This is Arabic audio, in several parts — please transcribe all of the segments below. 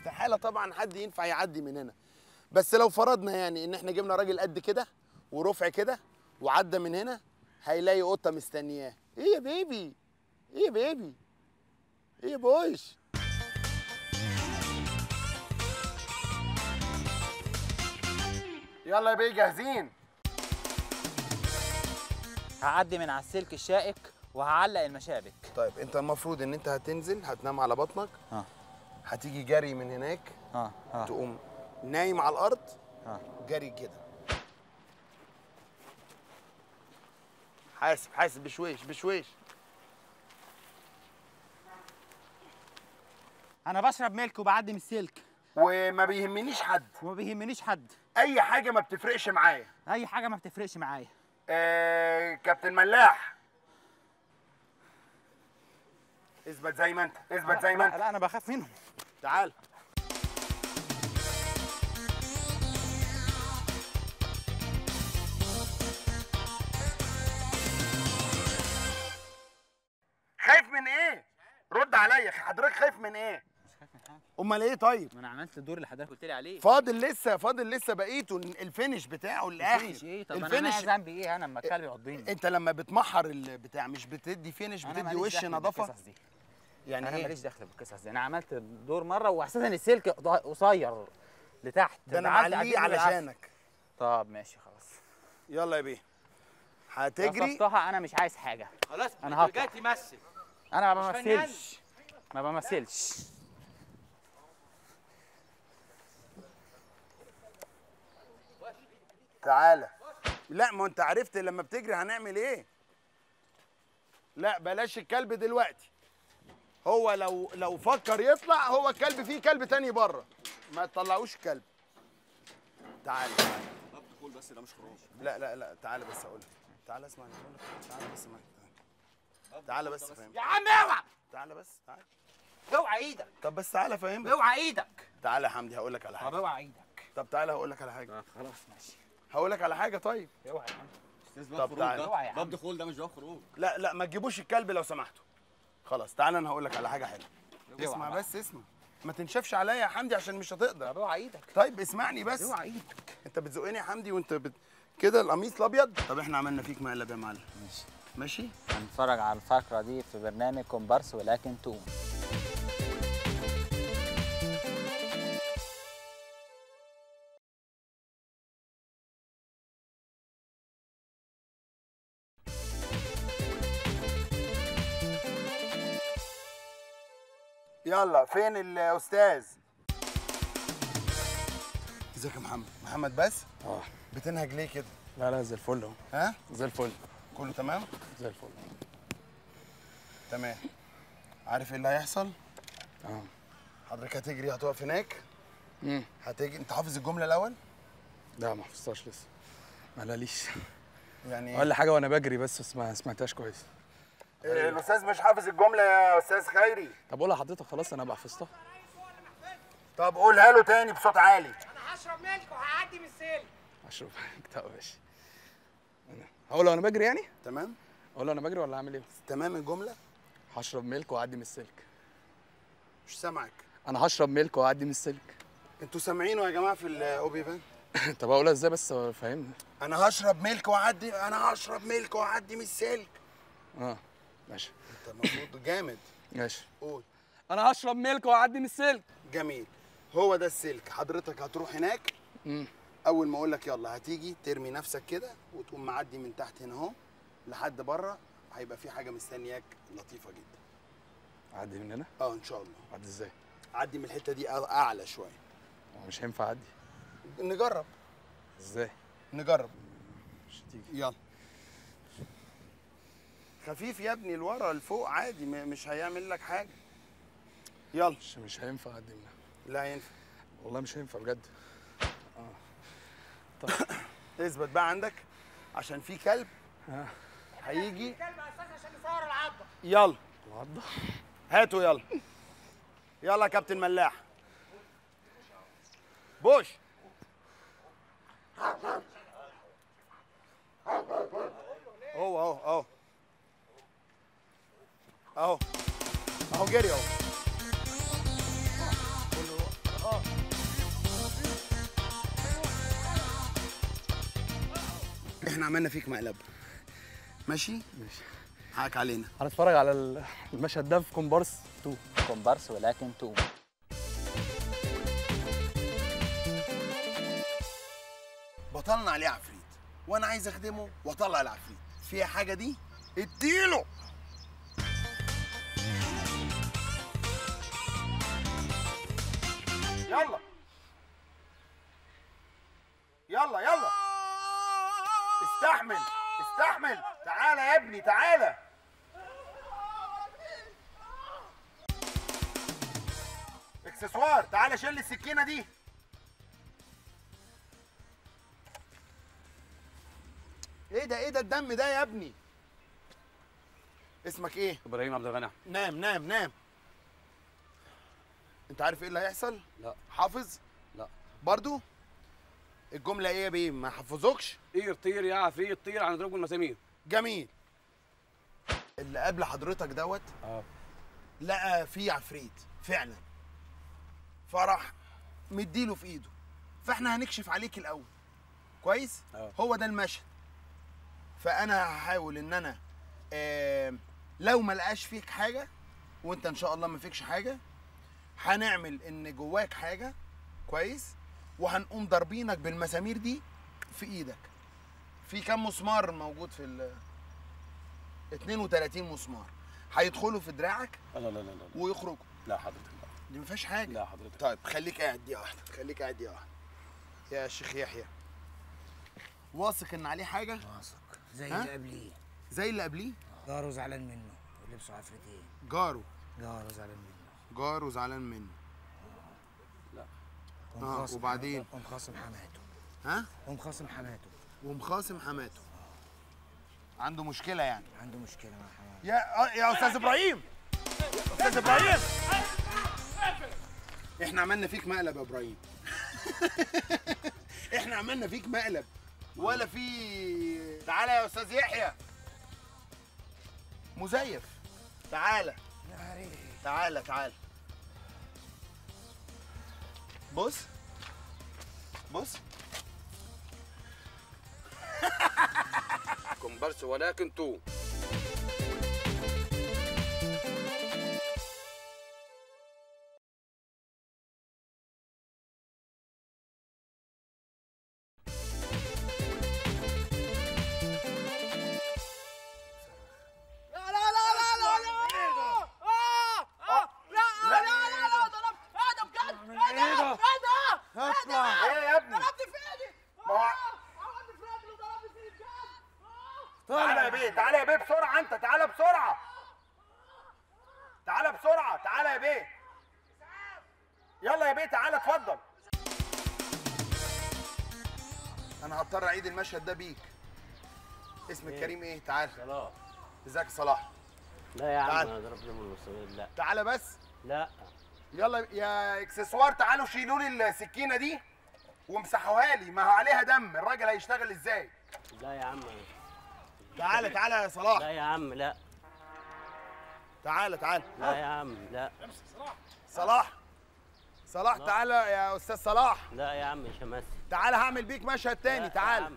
استحاله طبعا حد ينفع يعدي من هنا. بس لو فرضنا يعني ان احنا جبنا راجل قد كده ورفع كده وعدى من هنا، هيلاقي قطه مستنياه. ايه يا بيبي؟ ايه يا بيبي؟ ايه يا بوش؟ يلا يا بيه جاهزين؟ هعدي من على السلك الشائك وهعلق المشابك. طيب انت المفروض ان انت هتنزل، هتنام على بطنك. هتيجي جري من هناك. تقوم نايم على الارض. جري كده. حاسب بشويش بشويش. انا بشرب ملك وبعدي من السلك وما بيهمنيش حد. وما بيهمنيش حد. اي حاجه ما بتفرقش معايا. اي حاجه ما بتفرقش معايا. كابتن ملاح، اثبت زي ما انت، اثبت زي ما انت. لا انا بخاف منهم. تعال. خايف من ايه؟ رد عليا، حضرتك خايف من ايه؟ مش خايف من حاجه. امال ايه طيب؟ ما انا عملت الدور اللي حضرتك قلت لي عليه. فاضل لسه بقيته الفينش بتاعه الاخر. الفينش ايه؟ طب انا ذنبي ايه انا لما الكلب يعضني؟ انت لما بتمحر البتاع مش بتدي فينش، بتدي وش نظافه. يعني انا ماليش دخل بالقصص دي. انا عملت الدور مره واساسا السلك قصير لتحت. ده انا معليه علشانك. طب ماشي خلاص. يلا يا بيه هتجري. وصفتها انا مش عايز حاجه. خلاص انا هطلع. جاي تمثل. انا ما بمثلش. ما بمثلش. تعالى. لا ما انت عرفت لما بتجري هنعمل ايه. لا بلاش الكلب دلوقتي. هو لو فكر يطلع، هو الكلب فيه كلب تاني بره، ما تطلعوش الكلب. تعالى. طب دخول بس ده مش خروج. لا تعالى بس اقول لك. تعالى اسمعني اقول لك. تعالى بس اسمعني. تعالى بس فاهم. يا عم اوعى. تعالى بس تعالى. اوعى ايدك. طب بس تعالى فاهمك. اوعى ايدك. تعالى يا حمدي هقول لك على حاجه. طب اوعى ايدك. طب تعالى هقول لك على حاجه. خلاص ماشي. هقول لك على حاجه. طيب اوعى يا عم. استاذ باب خروج ده. باب دخول ده مش باب خروج. لا ما تجيبوش الكلب لو سمحتوا. خلاص تعالى انا هقول لك على حاجه حلوه. اسمع بس اسمع. ما تنشفش عليا يا حمدي عشان مش هتقدر. طب اوعى ايدك. طيب اسمعني بس. اوعى ايدك. انت بتزقني يا حمدي وانت كده القميص الابيض. طب احنا عملنا فيك مقلب يا معلم. ماشي. هنتفرج على الفقره دي في برنامج كومبارس ولكن توم. يلا فين الاستاذ؟ ازيك يا محمد؟ محمد بس؟ بتنهج ليه كده؟ لا زي الفل اهو. ها؟ زي الفل. كله تمام؟ زي الفل. تمام. عارف ايه اللي هيحصل؟ حضرتك هتجري، هتقف هناك. هتجري. انت حافظ الجمله الاول؟ لا ما حفظتهاش لسه. ما قاليش. يعني قال لي حاجه وانا بجري بس ما سمعتهاش كويس. الاستاذ مش حافظ الجمله يا استاذ خيري. طب قولها حضرتك خلاص انا بقى حفظتها. طب قولها له تاني بصوت عالي. انا هشرب ملك وهعدي من السلك. اشرب طب ماشي. هقولها وانا بجري يعني؟ تمام. اقولها وانا بجري ولا اعمل ايه؟ تمام الجمله. هشرب ملك واعدي من السلك. مش سامعك. انا هشرب ملك واعدي من السلك. انتوا سامعينه يا جماعه في الاوبي فان؟ طب اقولها ازاي بس فاهمني؟ انا هشرب ملك واعدي، انا هشرب ملك واعدي من السلك. ماشي. انت المفروض جامد. ماشي. قول. انا هشرب ملك واعدي من السلك. جميل. هو ده السلك. حضرتك هتروح هناك. اول ما اقول لك يلا هتيجي ترمي نفسك كده وتقوم معدي من تحت هنا اهو لحد بره. هيبقى في حاجه مستنياك لطيفه جدا. اعدي من هنا؟ ان شاء الله. اعدي ازاي؟ عدي من الحته دي اعلى شويه. مش هينفع اعدي. نجرب. ازاي؟ نجرب. مش هتيجي. يلا. خفيف يا ابني، لورا لفوق عادي، مش هيعمل لك حاجه. يلا. مش هينفع اعدي منها. لا ينفع. والله مش هينفع بجد. طب اثبت بقى عندك عشان في كلب هيجي. الكلب اساسا عشان يصور العضه. يلا. العضه؟ هاتوا يلا. يلا يا كابتن ملاح. بوش. اهو اهو جري اهو. احنا عملنا فيك مقلب. ماشي؟ ماشي. حقك علينا. هنتفرج على المشهد ده في كومبارس 2. كومبارس ولكن توم. بطلنا عليه عفريت وانا عايز اخدمه واطلع العفريت. فيها حاجه دي؟ اديله. يلا يلا يلا، استحمل استحمل. تعالى يا ابني تعالى. اكسسوار، تعالى شيل السكينه دي. ايه ده الدم ده يا ابني؟ اسمك ايه؟ ابراهيم عبد الغني. نام نام نام. انت عارف ايه اللي هيحصل؟ لا. حافظ؟ لا. برضو؟ الجملة ايه يا بيه؟ ما حفظوكش؟ طير طير يا عفريت طير عن ضرب المسامير. جميل. اللي قبل حضرتك دوت لقى فيه عفريت فعلا، فراح مديله في ايده، فاحنا هنكشف عليك الاول كويس. هو ده المشهد. فانا هحاول ان انا لو ما لقاش فيك حاجه وانت ان شاء الله ما فيكش حاجه، هنعمل ان جواك حاجه كويس، وهنقوم ضاربينك بالمسامير دي في ايدك. في كام مسمار موجود في 32 مسمار هيدخلوا في دراعك. لا لا لا لا ويخرجوا. لا حضرتك لا. دي ما فيهاش حاجه. لا حضرتك. طيب خليك قاعد دقيقه واحده، خليك قاعد دقيقه واحده. يا شيخ يحيى، واثق ان عليه حاجه؟ واثق زي اللي قبليه. زي اللي قبليه؟ جاره زعلان منه ولبسه عفريتين. جاره زعلان منه. جاره زعلان منه. لا. وبعدين؟ ومخاصم حماته. ها؟ ومخاصم حماته. ومخاصم حماته. عنده مشكله يعني؟ عنده مشكله مع حماته. يا استاذ ابراهيم، استاذ ابراهيم، احنا عملنا فيك مقلب يا ابراهيم. احنا عملنا فيك مقلب ولا في. تعالى يا استاذ يحيى مزيف، تعالى تعالى تعالى. بص بص. كومبارس ولكن توم. تعالى يا بيه، تعالى يا بيه بسرعة، أنت تعالى بسرعة. تعالى بسرعة، تعالى يا بيه. يلا يا بيه تعالى اتفضل. أنا هضطر أعيد المشهد ده بيك. اسمك كريم إيه؟ تعالى. صلاح. ازيك يا صلاح؟ لا يا عم تعال. انا ضربت من المصريين. لا تعالى بس. لا يلا يا اكسسوار تعالوا شيلوا لي السكينة دي وامسحوها لي، ما هو عليها دم، الراجل هيشتغل ازاي؟ لا يا عم. تعالى تعالى يا صلاح. لا يا عم لا. تعالى تعالى. لا يا عم لا. صلاح صلاح تعالى يا استاذ صلاح. لا يا عم مش همثل. تعالى هعمل بيك مشهد تاني. تعالى.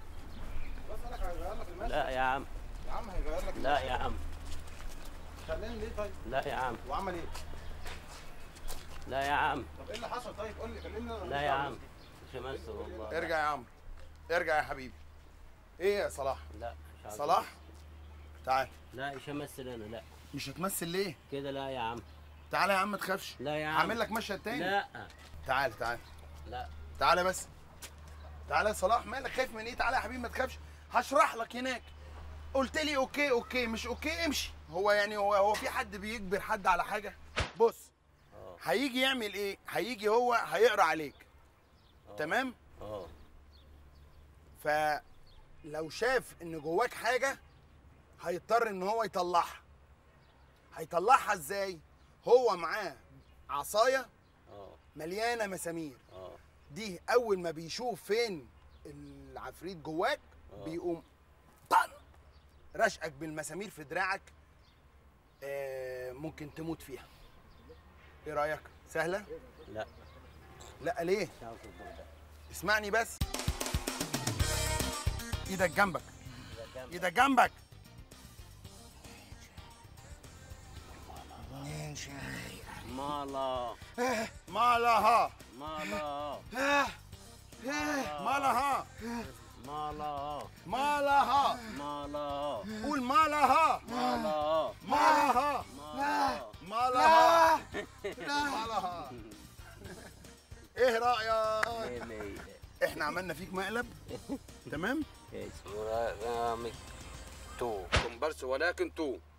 لا يا عم. يا عم هيغير لك. لا يا عم. خلاني ليه طيب؟ لا يا عم. وعمل ايه؟ لا يا عم. طب ايه اللي حصل طيب؟ قول لي كلمني. لا يا عم مش همثل والله. ارجع يا عمرو، ارجع يا حبيبي. ايه يا صلاح؟ لا مش عاوز. صلاح تعال. لا مش همثل انا. لا مش هتمثل ليه؟ كده. لا يا عم. تعالى يا عم ما تخافش. لا يا عم. هعمل لك مشهد تاني. لا. تعال تعال. لا تعالى بس. تعالى يا صلاح، مالك خايف من ايه؟ تعالى يا حبيبي ما تخافش، هشرح لك هناك. قلت لي اوكي اوكي، مش اوكي امشي. هو يعني هو في حد بيجبر حد على حاجه؟ بص هيجي يعمل ايه؟ هيجي هو هيقرا عليك. تمام؟ فلو شاف ان جواك حاجه هيضطر ان هو يطلعها. هيطلعها ازاي؟ هو معاه عصايه مليانه مسامير. دي اول ما بيشوف فين العفريت جواك بيقوم طن رشقك بالمسامير في دراعك. ممكن تموت فيها. ايه رايك؟ سهله؟ لا. لا ليه؟ اسمعني بس. ايدك جنبك، ايدك جنبك. 2 شاي. مالا مالها مالا مالها مالا مالها مالا قول مالها مالا مالها مالا مالها مالها. ايه رايك؟ مية. احنا عملنا فيك مقلب تمام. ماشي. كومبارس ولكن تو